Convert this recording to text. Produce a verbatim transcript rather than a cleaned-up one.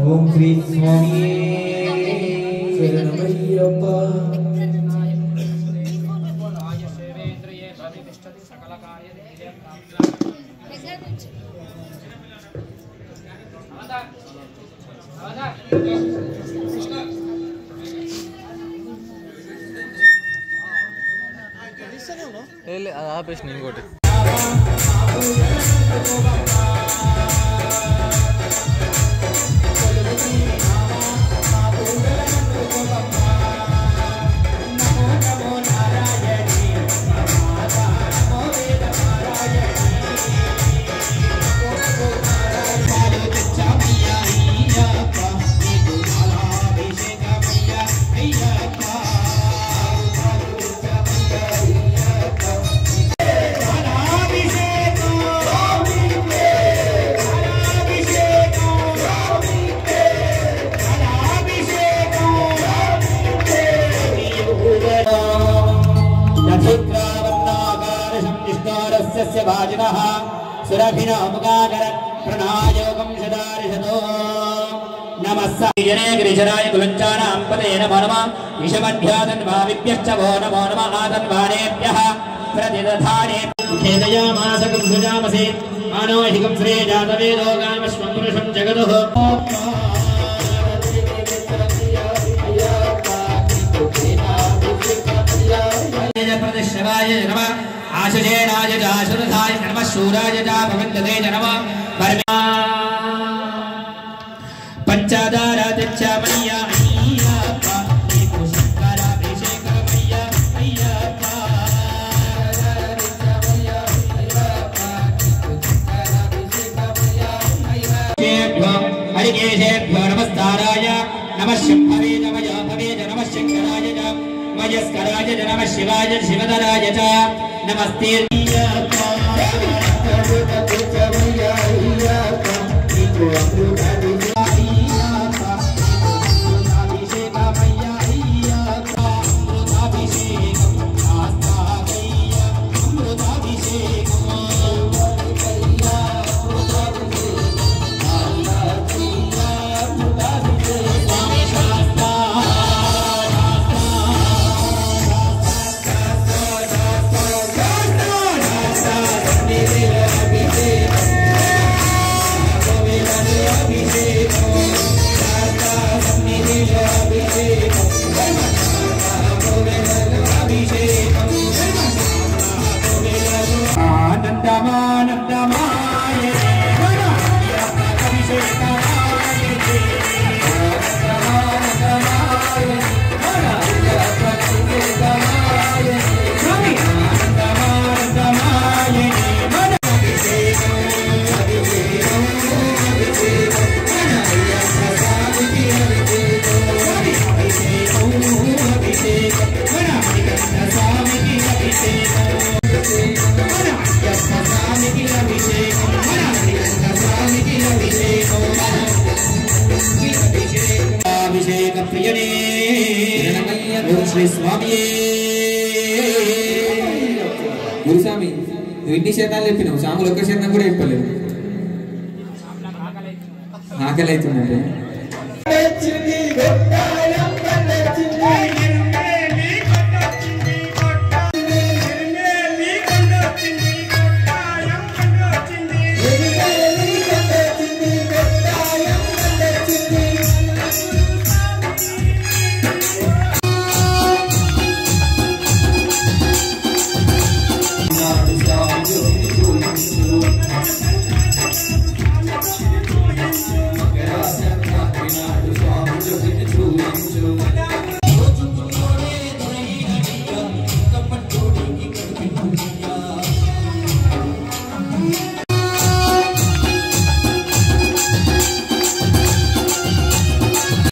ओम श्री स्वामी शरणमय्यप्पा ले आ पेश नहीं कोटे भाजिनः सुरभिनो मुगागरत् प्रणायोगं शदारिषतो नमस्सा जने गिरिशराय कुलञ्चानां पदे नमो नमः ईशमध्यादन्भाविभ्यश्च वो नमो नमः आदन्वानेभ्यः प्रतिदधाने खेदयामास कुंभुजामसे मानोहिकं श्रे जातवेदो गामश्वं पुरुषं जगदुः प्रतिश्रवाय नमः आशुजेनाय जाशुरधाय नमः शूराय जा भवन्तते नमः परमे पंचदारादिच्च मय्या अय्यप्पा एको शंकराभिषेकं मय्या अय्यप्पा दारादिच्च मय्या अय्यप्पा एको शंकराभिषेकं मय्या अय्यप्पा हरिकेशेभ्यो नमस्काराय नमः शंभवे नमः भवे नमः शंकराय च मयस्कराय च नमः शिवाय शिवधराय च नमस्ते श्री स्वामी गुरुस्वामी इन्नी శాతాలు చెప్పినావు సాములు ఒక్క శాతం కూడా చెప్పలేదు ఆకలి అవుతుందంటే